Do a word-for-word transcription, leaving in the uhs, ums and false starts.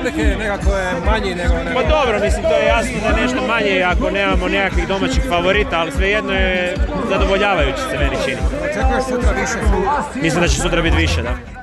publike nekako je manji nego... Pa dobro, mislim, to je jasno da je nešto manje ako nemamo nekakvih domaćih favorita, ali svejedno je zadovoljavajuće se meni čini. Očekuješ sutra više? Mislim da će sutra biti više, da.